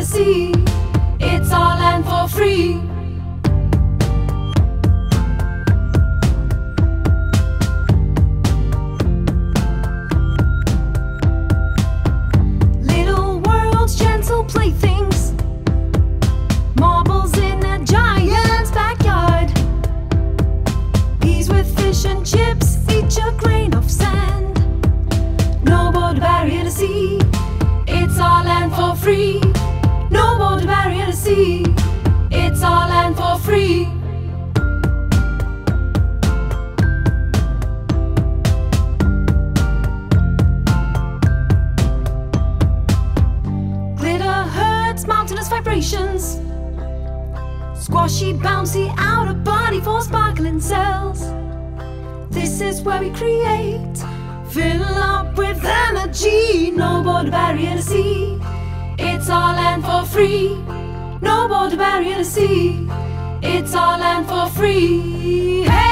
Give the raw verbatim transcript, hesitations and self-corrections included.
to see. It's our land for free. Little world's gentle playthings, marbles in a giant's backyard. Peas with fish and chips, each a grain of sand. No border barrier to see. It's our land for free. No border barrier to see. It's our land for free. Glitter hurts mountainous vibrations. Squashy, bouncy, outer body for sparkling cells. This is where we create. Fill up with energy. No border barrier to see. It's our land for free. No border barrier to see. It's our land for free. Hey!